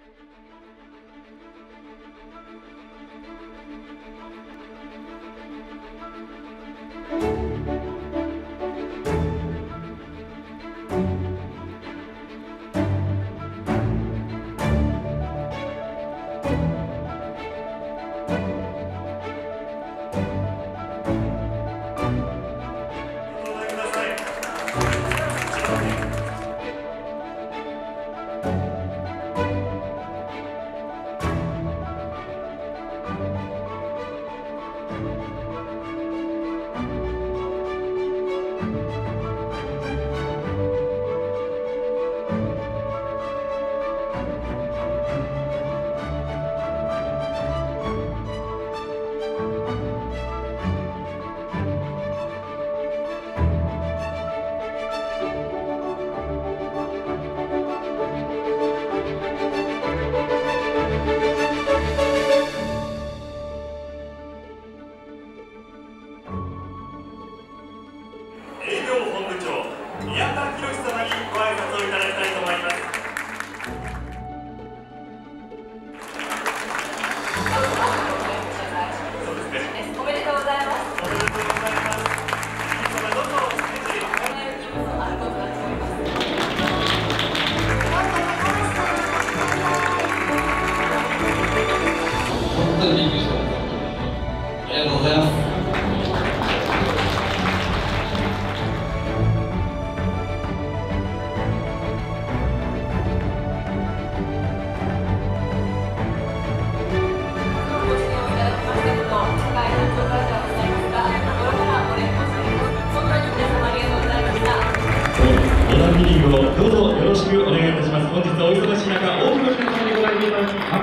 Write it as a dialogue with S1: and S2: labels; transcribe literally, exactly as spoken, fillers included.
S1: 宮田博様にご挨拶をいただきたいと思います。そうですね。
S2: おめでとうございます。
S1: おめでとうございます。皆様どうぞステージへ。
S2: このようにあることだと思います。
S3: 本当にびっくりした。ありがとうございます。
S1: 小田ミーティングをどうぞよろしくお願いいたします。本日お忙しい中、多くの皆様にご来店いただき